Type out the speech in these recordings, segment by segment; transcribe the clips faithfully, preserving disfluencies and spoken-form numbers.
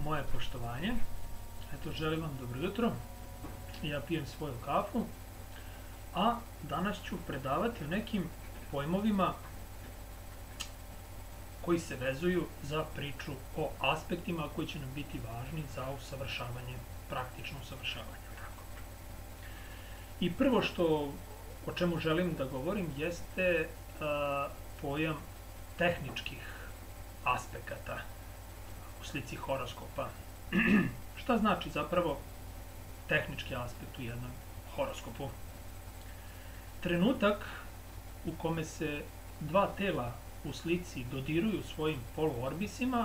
moje poštovanje. Eto, želim vam dobro jutro. Ja pijem svoju kafu, a danas ću predavati o nekim pojmovima koji se vezuju za priču o aspektima koji će nam biti važni za usavršavanje, praktično usavršavanje. Tako. I prvo što, o čemu želim da govorim, jeste a, pojam tehničkih aspekata u slici horoskopa. Šta znači zapravo tehnički aspekt u jednom horoskopu? Trenutak u kome se dva tela u slici dodiruju svojim poluorbisima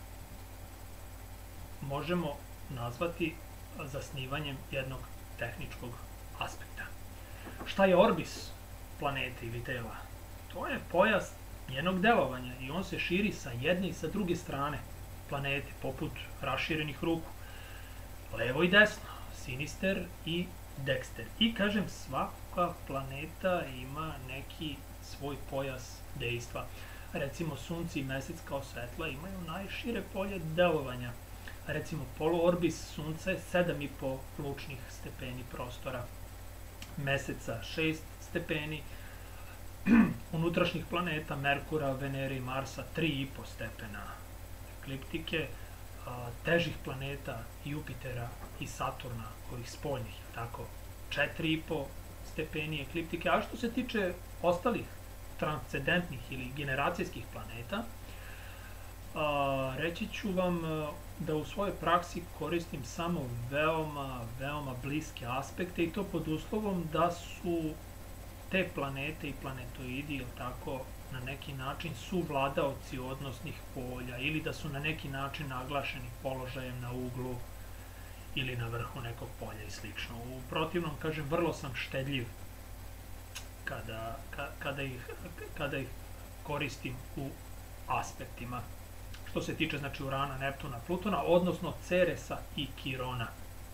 možemo nazvati zasnivanjem jednog tehničkog aspekta. Šta je orbis planete ili tela? To je pojas njenog delovanja i on se širi sa jedne i sa druge strane planete, poput raširenih ruku. Levo i desno, sinister i dekster. I kažem, svaka planeta ima neki svoj pojas dejstva. Recimo, Sunce i Mesec kao svetla imaju najšire polje delovanja. Recimo, poluorbis Sunca je sedam i po lučnih stepeni prostora. Meseca šest stepeni. Unutrašnjih planeta Merkura, Venere i Marsa tri i po stepena ekliptike. Težih planeta Jupitera i Saturna, ovih spoljnih, tako, četiri i po stepeni ekliptike. A što se tiče ostalih transcendentnih ili generacijskih planeta, a, reći ću vam da u svojoj praksi koristim samo veoma, veoma bliske aspekte i to pod uslovom da su te planete i planetoidi, tako, na neki način su vladaoci odnosnih polja ili da su na neki način naglašeni položajem na uglu ili na vrhu nekog polja i slično. U protivnom, kažem, vrlo sam štedljiv kada, ka, kada, ih, kada ih koristim u aspektima. Što se tiče, znači, Urana, Neptuna, Plutona, odnosno Ceresa i Kirona.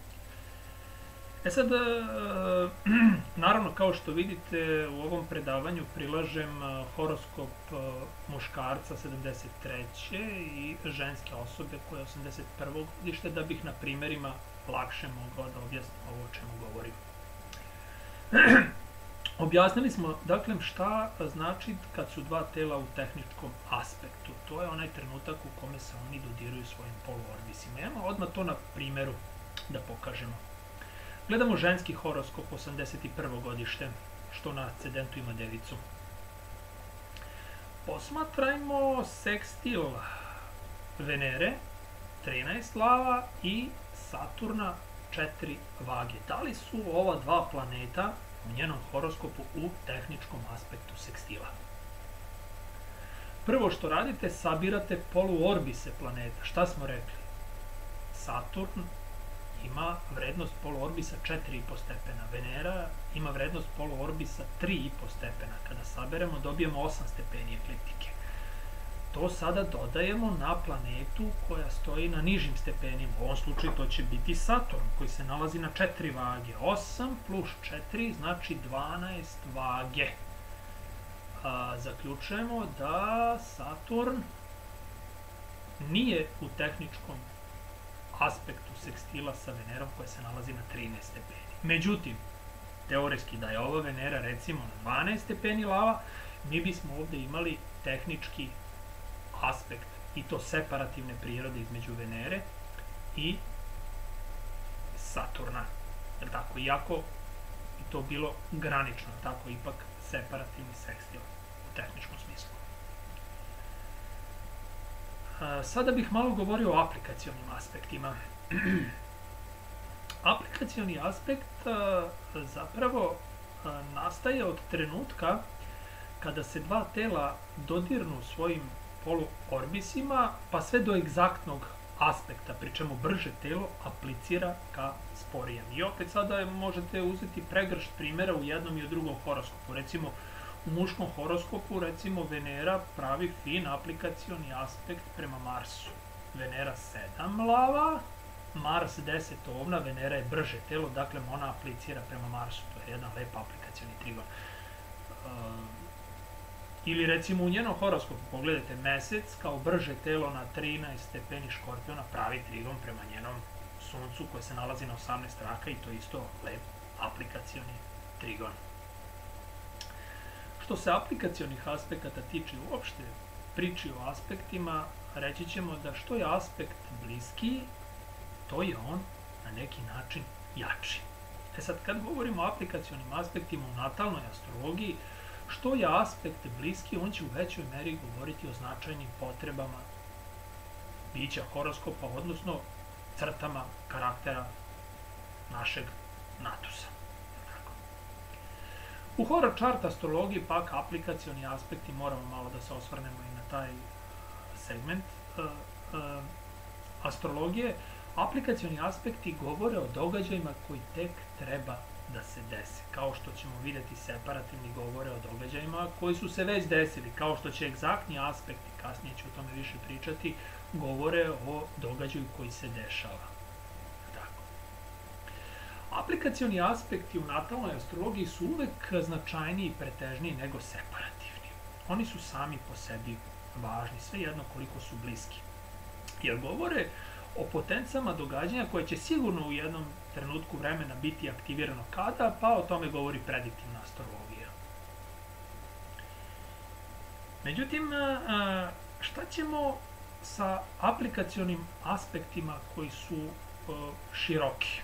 E sad, naravno, kao što vidite, u ovom predavanju prilažem horoskop muškarca sedamdeset treće i ženske osobe koje je osamdeset prvog godište, da bih na primjerima lakše mogao da objasnim ovo o čemu govorim. Objasnili smo, dakle, šta znači kad su dva tela u tehničkom aspektu. To je onaj trenutak u kome se oni dodiruju svojim poluorbisima. Evo odmah to na primjeru da pokažemo. Gledamo ženski horoskop osamdeset prvo godište, što na ascendentu ima devicu. Posmatrajmo sekstil Venere, trinaest lava i Saturna, četiri vage. Da li su ova dva planeta u njenom horoskopu u tehničkom aspektu sekstila? Prvo što radite, sabirate poluorbise planeta. Šta smo rekli? Saturn ima vrednost poluorbisa četiri i po stepena. Venera ima vrednost poluorbisa tri i po stepena. Kada saberemo, dobijemo osam stepeni ekliptike. To sada dodajemo na planetu koja stoji na nižim stepenima. U ovom slučaju to će biti Saturn, koji se nalazi na četiri vage. osam plus četiri znači dvanaest vage. A, zaključujemo da Saturn nije u tehničkom aspektu sekstila sa Venerom koja se nalazi na trinaest stepeni. Međutim, teoretski da je ova Venera recimo na dvanaest stepeni lava, mi bismo ovdje imali tehnički aspekt i to separativne prirode između Venere i Saturna. Je tako? Iako bi to bilo granično, tako ipak separativni sekstil u tehničkom smislu. Sada bih malo govorio o aplikacionim aspektima. Aplikacioni aspekt zapravo nastaje od trenutka kada se dva tela dodirnu svojim poluorbisima pa sve do egzaktnog aspekta, pri čemu brže telo aplicira ka sporijem. I opet sada možete uzeti pregršt primjera u jednom i u drugom horoskopu. Recimo, u muškom horoskopu, recimo, Venera pravi fin aplikacioni aspekt prema Marsu. Venera sedam lava, Mars deset ovna, Venera je brže telo, dakle ona aplicira prema Marsu. To je jedan lep aplikacioni trigon. Ili recimo u njenom horoskopu, pogledajte, mesec kao brže telo na trinaest stepeni Škorpiona pravi trigon prema njenom suncu koje se nalazi na osamnaest raka i to je isto lep aplikacioni trigon. Što se aplikacionih aspekata tiče uopšte priči o aspektima, reći ćemo da što je aspekt bliski, to je on na neki način jači. E sad, kad govorimo o aplikacionim aspektima u natalnoj astrologiji, što je aspekt bliski, on će u većoj meri govoriti o značajnim potrebama bića horoskopa, odnosno crtama karaktera našeg natusa. U horor chart astrologiji pak aplikacioni aspekti, moramo malo da se osvrnemo i na taj segment uh, uh, astrologije. Aplikacioni aspekti govore o događajima koji tek treba da se dese. Kao što ćemo vidjeti, separativni govore o događajima koji su se već desili, kao što će egzaktni aspekti, kasnije ću o tome više pričati, govore o događaju koji se dešava. Tako. Aplikacioni aspekti u natalnoj astrologiji su uvek značajniji i pretežniji nego separativni. Oni su sami po sebi važni, svejedno koliko su bliski. Jer govore o potencijama događanja koje će sigurno u jednom trenutku vremena biti aktivirano kada, pa o tome govori prediktivna astrologija. Međutim, šta ćemo sa aplikacionim aspektima koji su široki?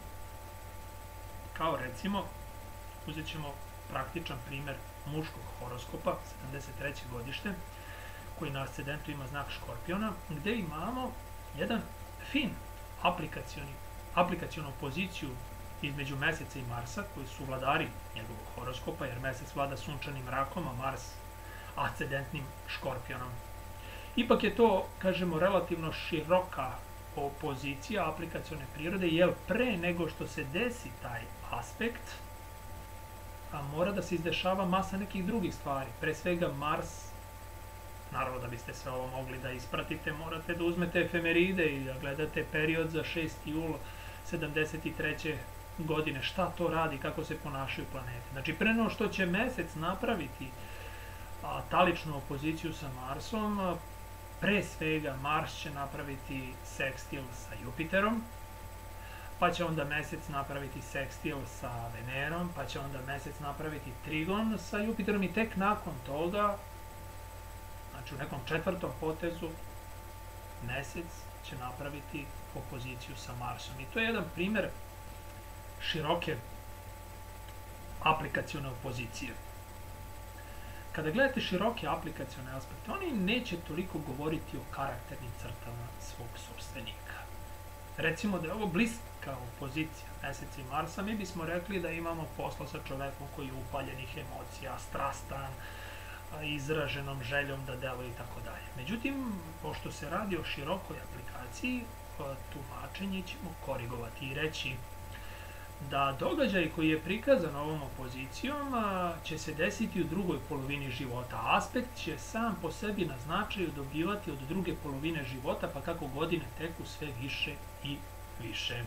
Kao recimo, uzet ćemo praktičan primer muškog horoskopa, sedamdeset treće godište, koji na ascendentu ima znak Škorpiona, gde imamo jedan fin aplikacioni, aplikacionu poziciju između Meseca i Marsa, koji su vladari njegovog horoskopa, jer Mesec vlada sunčanim rakom, a Mars ascendentnim Škorpionom. Ipak je to, kažemo, relativno široka opozicija aplikacione prirode, jer pre nego što se desi taj aspekt, a mora da se izdešava masa nekih drugih stvari. Pre svega Mars, naravno da biste sve ovo mogli da ispratite, morate da uzmete efemeride i da gledate period za šesti jul sedamdeset treće godine, šta to radi, kako se ponašaju planete. Znači, pre nego što će Mesec napraviti a, taličnu opoziciju sa Marsom, pre svega Mars će napraviti sekstil sa Jupiterom, pa će onda Mesec napraviti sekstil sa Venerom, pa će onda Mesec napraviti trigon sa Jupiterom i tek nakon toga, znači u nekom četvrtom potezu, Mesec će napraviti opoziciju sa Marsom. I to je jedan primer široke aplikacione opozicije. Kada gledate široke aplikacione aspekte, oni neće toliko govoriti o karakternim crtama svog sopstvenika. Recimo da je ovo bliska opozicija Meseca i Marsa, mi bismo rekli da imamo posla sa čovekom koji je upaljenih emocija, strastan, izraženom željom da deluje i tako dalje. Međutim, pošto se radi o širokoj aplikaciji, tumačenje ćemo korigovati i reći da događaj koji je prikazan ovom opozicijom će se desiti u drugoj polovini života. Aspekt će sam po sebi na značaju dobivati od druge polovine života, pa kako godine teku sve više i više.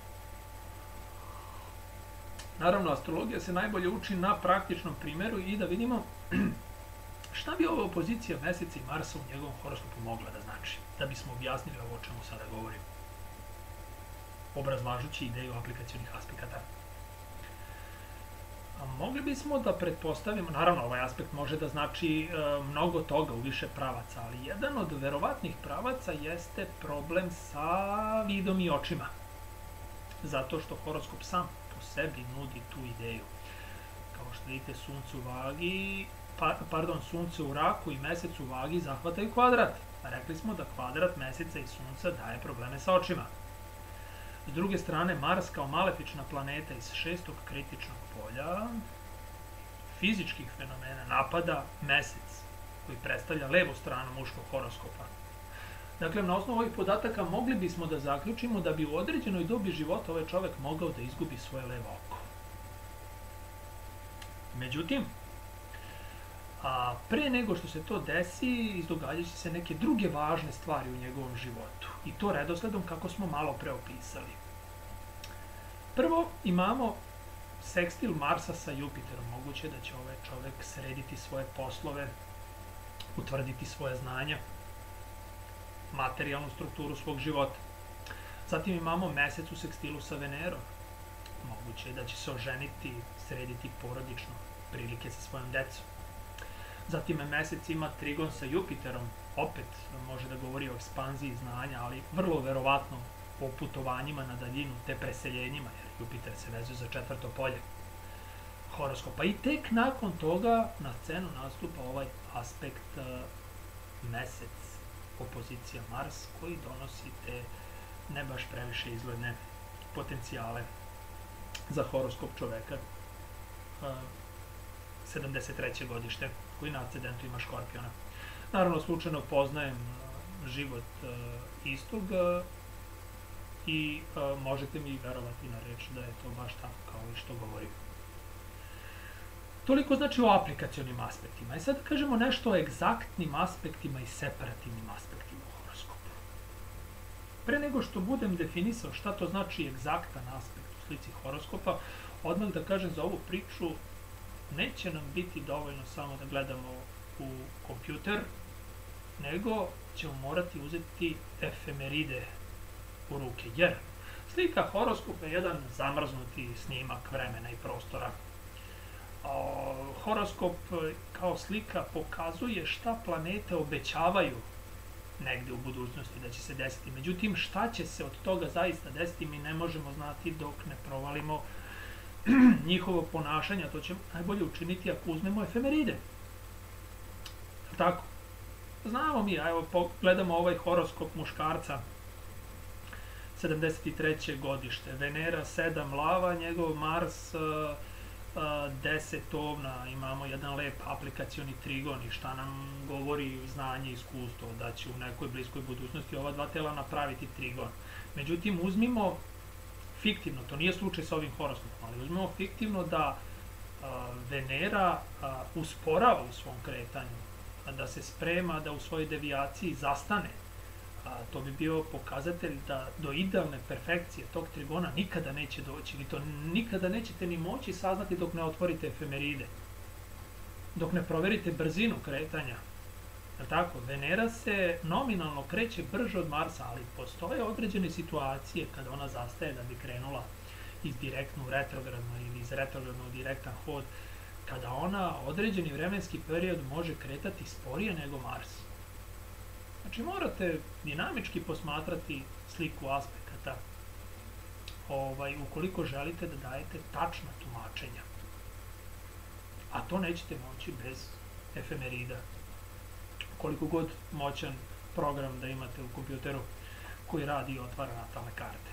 Naravno, astrologija se najbolje uči na praktičnom primjeru i da vidimo šta bi ova opozicija Meseca i Marsa u njegovom horoskopu mogla da znači, da bismo objasnili ovo o čemu sada govorim, obrazlažući ideju aplikacionih aspekata. A mogli bismo da pretpostavimo, naravno ovaj aspekt može da znači e, mnogo toga u više pravaca, ali jedan od verovatnih pravaca jeste problem sa vidom i očima. Zato što horoskop sam po sebi nudi tu ideju. Kao što vidite, sunce u vagi, pa, pardon, sunce u raku i mesec u vagi zahvataju kvadrat. Rekli smo da kvadrat meseca i sunca daje probleme sa očima. S druge strane, Mars kao malefična planeta iz šestog kritičnog polja fizičkih fenomena napada Mesec, koji predstavlja levu stranu muškog horoskopa. Dakle, na osnovu ovih podataka mogli bismo da zaključimo da bi u određenoj dobi života ovaj čovek mogao da izgubi svoje levo oko. Međutim, a pre nego što se to desi, izdogađat će se neke druge važne stvari u njegovom životu. I to redosledom kako smo malo pre opisali. Prvo imamo sekstil Marsa sa Jupiterom, moguće da će ovaj čovek srediti svoje poslove, utvrditi svoje znanja, materijalnu strukturu svog života. Zatim imamo mesec u sekstilu sa Venerom. Moguće je da će se oženiti, srediti porodično prilike sa svojom decom. Zatim mesec ima trigon sa Jupiterom, opet može da govori o ekspanziji znanja, ali vrlo verovatno o putovanjima na daljinu, te preseljenjima, jer Jupiter se vezuje za četvrto polje horoskopa. I tek nakon toga na scenu nastupa ovaj aspekt mesec, opozicija Mars, koji donosi te ne baš previše izgledne potencijale za horoskop čoveka sedamdeset treće godište, koji na ascendentu ima Škorpiona. Naravno, slučajno poznajem život istog i možete mi verovati na reč da je to baš tako kao i što govorim. Toliko znači o aplikacionim aspektima. I sad kažemo nešto o egzaktnim aspektima i separativnim aspektima u horoskopu. Pre nego što budem definisao šta to znači egzaktan aspekt u slici horoskopa, odmah da kažem za ovu priču, neće nam biti dovoljno samo da gledamo u kompjuter, nego ćemo morati uzeti efemeride u ruke, jer slika horoskopa je jedan zamrznuti snimak vremena i prostora. Horoskop kao slika pokazuje šta planete obećavaju negde u budućnosti da će se desiti. Međutim, šta će se od toga zaista desiti mi ne možemo znati dok ne provalimo njihovo ponašanje, to ćemo najbolje učiniti ako uzmemo efemeride. Tako, znamo mi, a evo gledamo ovaj horoskop muškarca, sedamdeset treće godište, Venera sedam lava, njegov Mars deset ovna, imamo jedan lep aplikacioni trigon i šta nam govori znanje i iskustvo, da će u nekoj bliskoj budućnosti ova dva tela napraviti trigon. Međutim, uzmimo fiktivno, to nije slučaj sa ovim horoskopom, ali uzmemo fiktivno da Venera usporava u svom kretanju, da se sprema da u svojoj devijaciji zastane. To bi bio pokazatelj da do idealne perfekcije tog trigona nikada neće doći. Vi to nikada nećete ni moći saznati dok ne otvorite efemeride, dok ne proverite brzinu kretanja. Tako, Venera se nominalno kreće brže od Marsa, ali postoje određene situacije kada ona zastaje da bi krenula iz direktno u retrogradno ili iz retrogradno u direktan hod, kada ona određeni vremenski period može kretati sporije nego Mars. Znači, morate dinamički posmatrati sliku aspekata ovaj, ukoliko želite da dajete tačna tumačenja. A to nećete moći bez efemerida. Koliko god moćan program da imate u kompjuteru koji radi i otvara natalne karte.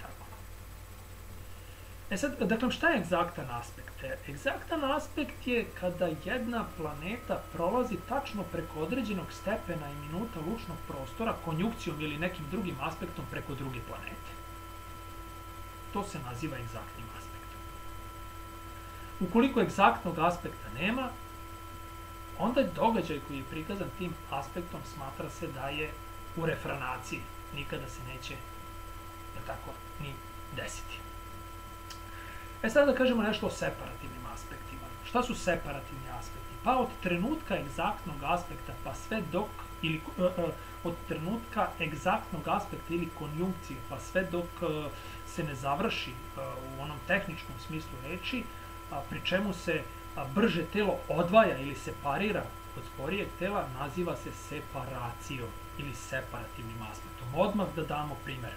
E sad, dakle, šta je egzaktan aspekt? Egzaktan aspekt je kada jedna planeta prolazi tačno preko određenog stepena i minuta lučnog prostora konjunkcijom ili nekim drugim aspektom preko druge planete. To se naziva egzaktnim aspektom. Ukoliko egzaktnog aspekta nema, onda događaj koji je prikazan tim aspektom smatra se da je u refranaciji. Nikada se neće, da tako, ni desiti. E sada da kažemo nešto o separativnim aspektima. Šta su separativni aspekti? Pa od trenutka egzaktnog aspekta pa sve dok, ili uh, uh, od trenutka egzaktnog aspekta ili konjunkcije pa sve dok uh, se ne završi uh, u onom tehničkom smislu reči, uh, pri čemu se uh, brže telo odvaja ili separira od sporijeg tela, naziva se separacijom ili separativnim aspektom. Odmah da damo primjer.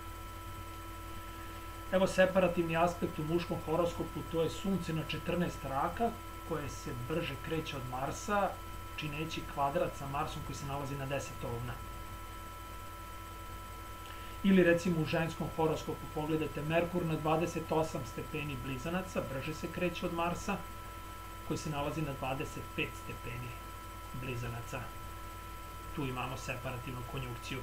Evo separativni aspekt u muškom horoskopu, to je Sunce na četrnaest raka, koje se brže kreće od Marsa, čineći kvadrat sa Marsom koji se nalazi na deset ovna. Ili recimo u ženskom horoskopu pogledajte Merkur na dvadeset osam stepeni Blizanaca, brže se kreće od Marsa, koji se nalazi na dvadeset pet stepeni Blizanaca. Tu imamo separativnu konjunkciju.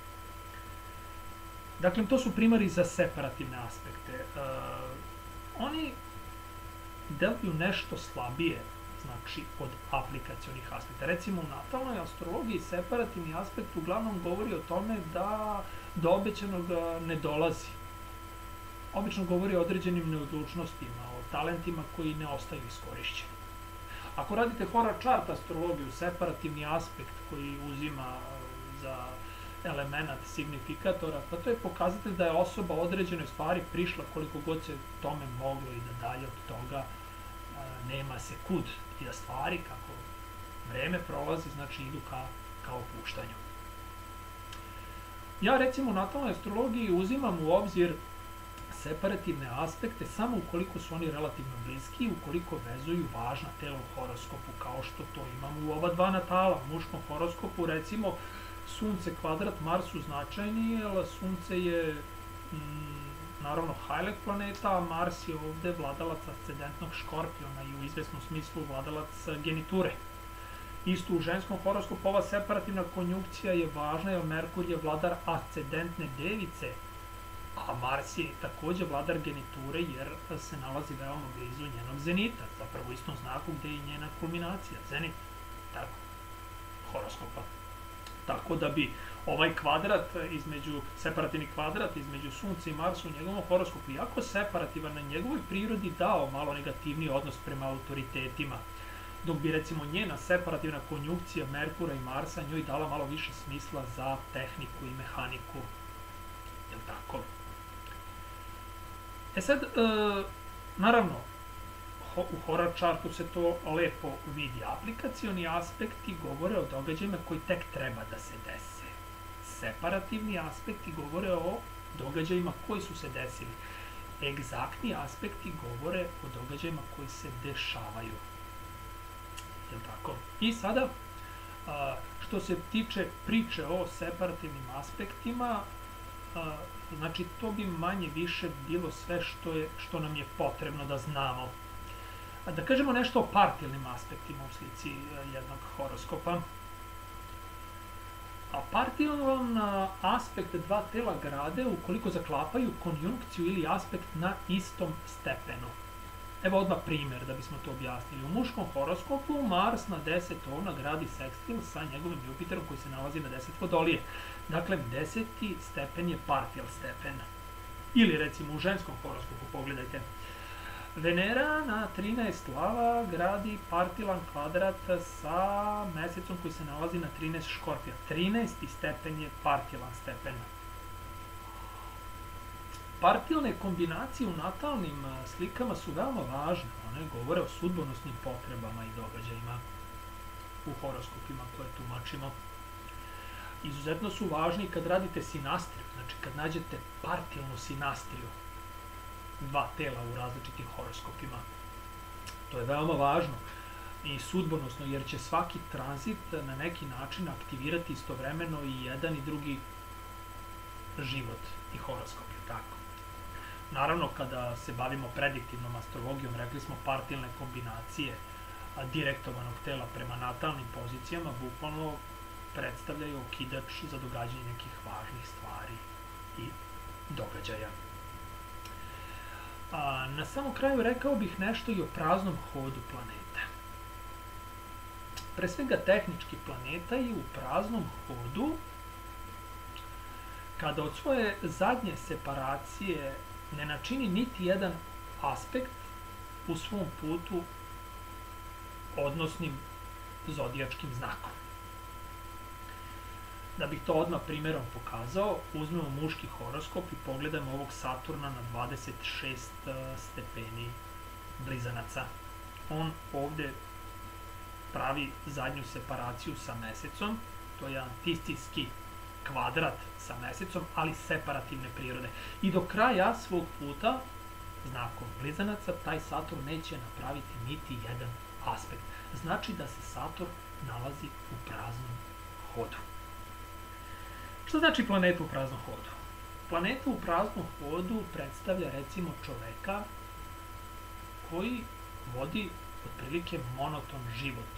Dakle, to su primjeri za separativne aspekte. Uh, oni deluju nešto slabije, znači, od aplikacionih aspekta. Recimo, u natalnoj astrologiji separativni aspekt uglavnom govori o tome da do obećanog ne dolazi. Obično govori o određenim neodlučnostima, o talentima koji ne ostaju iskorišćeni. Ako radite horror chart astrologiju, separativni aspekt koji uzima za element signifikatora, pa to je pokazatelj da je osoba određenoj stvari prišla koliko god se tome moglo i da dalje od toga nema se kud i da stvari kako vreme prolazi, znači idu ka, ka opuštanju. Ja recimo u natalnoj astrologiji uzimam u obzir separativne aspekte samo ukoliko su oni relativno bliski i ukoliko vezuju važna tela u horoskopu, kao što to imamo u ova dva natala. U muškom horoskopu recimo Sunce kvadrat Marsu značajni, jer Sunce je mm, naravno Hajlek planeta, a Mars je ovde vladalac ascendentnog Škorpiona i u izvesnom smislu vladalac geniture. Isto u ženskom horoskopu ova separativna konjunkcija je važna jer Merkur je vladar ascendentne device, a Mars je takođe vladar geniture jer se nalazi veoma blizu njenog zenita, zapravo u istom znaku gde je i njena kulminacija, zenit, tako, horoskopa. Tako da bi ovaj kvadrat između, separativni kvadrat između Sunca i Marsa u njegovom horoskopu, jako separativan na njegovoj prirodi, dao malo negativniji odnos prema autoritetima, dok bi recimo njena separativna konjunkcija Merkura i Marsa njoj dala malo više smisla za tehniku i mehaniku, jel tako? E sad, e, naravno, ho, u horror chartu se to lepo vidi. Aplikacioni aspekti govore o događajima koji tek treba da se dese. Separativni aspekti govore o događajima koji su se desili. Egzaktni aspekti govore o događajima koji se dešavaju. Jel tako? I sada, a, što se tiče priče o separativnim aspektima, a, znači to bi manje više bilo sve što, je, što nam je potrebno da znamo. A da kažemo nešto o partilnim aspektima u slici jednog horoskopa. A partilan aspekt dva tela grade ukoliko zaklapaju konjunkciju ili aspekt na istom stepenu. Evo odmah primer da bismo to objasnili. U muškom horoskopu Mars na deset ovna gradi sekstil sa njegovim Jupiterom koji se nalazi na deset vodolije. Dakle, deseti stepen je partil stepen. Ili recimo u ženskom horoskopu, pogledajte. Venera na trinaest lava gradi partilan kvadrat sa mesecom koji se nalazi na trinaest škorpija. trinaesti stepen je partilan stepen. Partilne kombinacije u natalnim slikama su veoma važne. One govore o sudbonosnim potrebama i događajima u horoskopima koje tumačimo. Izuzetno su važni kad radite sinastriju, znači kad nađete partilnu sinastriju dva tela u različitim horoskopima. To je veoma važno i sudbonosno jer će svaki tranzit na neki način aktivirati istovremeno i jedan i drugi život i horoskop, je tako. Naravno, kada se bavimo prediktivnom astrologijom, rekli smo partilne kombinacije direktovanog tela prema natalnim pozicijama bukvalno predstavljaju okidač za događanje nekih važnih stvari i događaja. A, na samom kraju rekao bih nešto i o praznom hodu planeta. Pre svega tehnički planeta i u praznom hodu, kada od svoje zadnje separacije ne načini niti jedan aspekt u svom putu odnosnim zodijačkim znakom. Da bih to odmah primjerom pokazao, uzmemo muški horoskop i pogledamo ovog Saturna na dvadeset šest stepeni Blizanaca. On ovde pravi zadnju separaciju sa mesecom, to je antiscijski kvadrat sa mesecom, ali separativne prirode. I do kraja svog puta, znakom Blizanaca, taj Saturn neće napraviti niti jedan aspekt. Znači da se Saturn nalazi u praznom hodu. Šta znači planeta u praznom hodu? Planeta u praznom hodu predstavlja recimo čoveka koji vodi otprilike monoton život.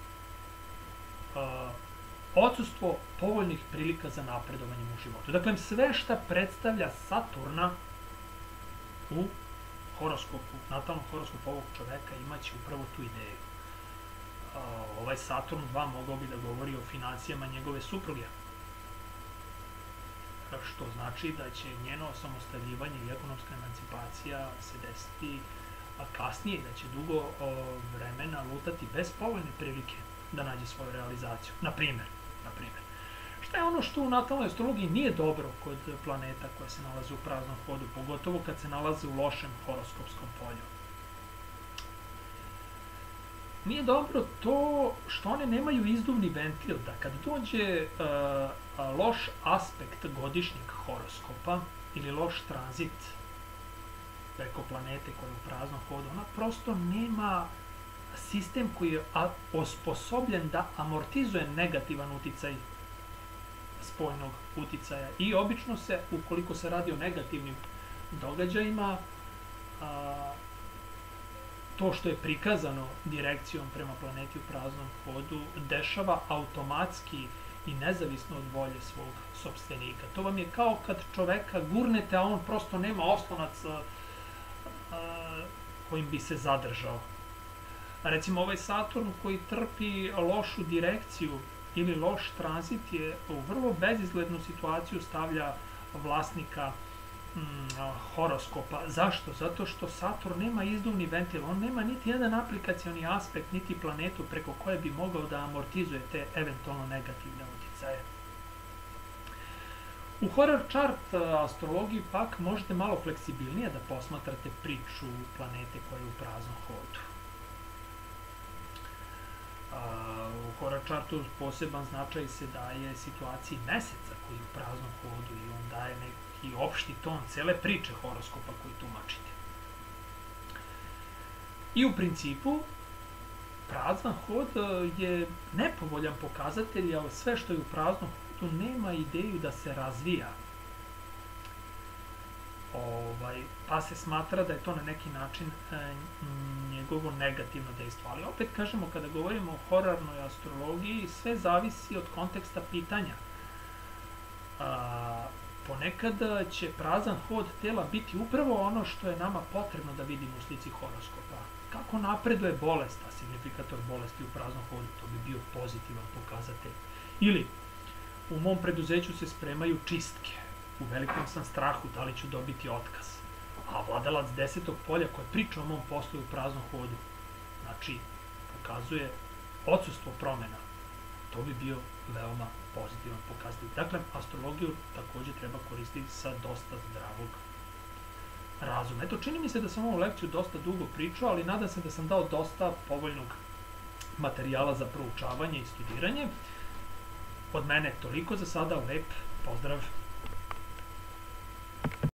Uh, odsustvo povoljnih prilika za napredovanje u životu. Dakle, sve šta predstavlja Saturna u horoskopu, natalnom horoskopu ovog čoveka imaće upravo tu ideju. Uh, ovaj Saturn dva mogao bi da govori o financijama njegove supruge, što znači da će njeno osamostaljivanje i ekonomska emancipacija se desiti a kasnije da će dugo o, vremena lutati bez povoljne prilike da nađe svoju realizaciju. Na primjer, na primjer. Šta je ono što u natalnoj astrologiji nije dobro kod planeta koje se nalaze u praznom hodu, pogotovo kad se nalaze u lošem horoskopskom polju? Nije dobro to što one nemaju izduvni ventil, da kad dođe uh, loš aspekt godišnjeg horoskopa ili loš tranzit preko planete koja je u praznom hodu, ona prosto nema sistem koji je osposobljen da amortizuje negativan uticaj spoljnog uticaja. I obično se, ukoliko se radi o negativnim događajima, a, to što je prikazano direkcijom prema planeti u praznom hodu dešava automatski i nezavisno od volje svog sopstvenika. To vam je kao kad čoveka gurnete, a on prosto nema oslonac a, a, kojim bi se zadržao. A recimo ovaj Saturn koji trpi lošu direkciju ili loš tranzit je u vrlo bezizglednu situaciju stavlja vlasnika mm, horoskopa. Zašto? Zato što Saturn nema izduvni ventil, on nema niti jedan aplikacioni aspekt, niti planetu preko koje bi mogao da amortizuje te eventualno negativne uticaje. U horror chart astrologiji pak možete malo fleksibilnije da posmatrate priču planete koja je u praznom hodu. U horror chartu poseban značaj se daje situaciji meseca koji je u praznom hodu i on daje neki opšti ton cele priče horoskopa koji tumačite. I u principu prazan hod je nepovoljan pokazatelj, ali sve što je u praznom hodu nema ideju da se razvija. Ovaj, pa se smatra da je to na neki način e, njegovo negativno dejstvo. Ali opet kažemo, kada govorimo o horarnoj astrologiji, sve zavisi od konteksta pitanja. A, ponekad će prazan hod tela biti upravo ono što je nama potrebno da vidimo u slici horoskopa. Kako napreduje bolest, a signifikator bolesti u praznom hodu, to bi bio pozitivan pokazatelj. Ili, u mom preduzeću se spremaju čistke. U velikom sam strahu da li ću dobiti otkaz. A vladalac desetog polja koja priča o mom poslu u praznom hodu, znači, pokazuje odsustvo promena. To bi bio veoma pozitivan pokazatelj. Dakle, astrologiju takođe treba koristiti sa dosta zdravog razuma. Eto, čini mi se da sam ovu lekciju dosta dugo pričao, ali nadam se da sam dao dosta povoljnog materijala za proučavanje i studiranje. Od mene toliko za sada, lep pozdrav!